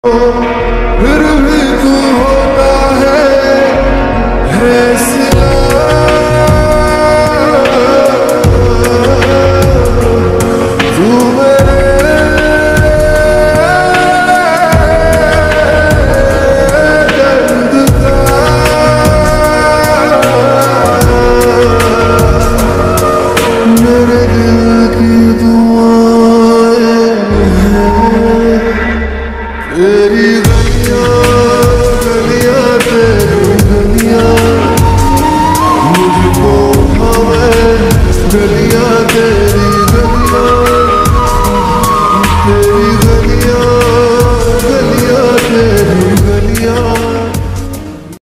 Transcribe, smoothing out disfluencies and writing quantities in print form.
फिर भी तू होता है सिला। तू मेरे दर्द का मेरे दिल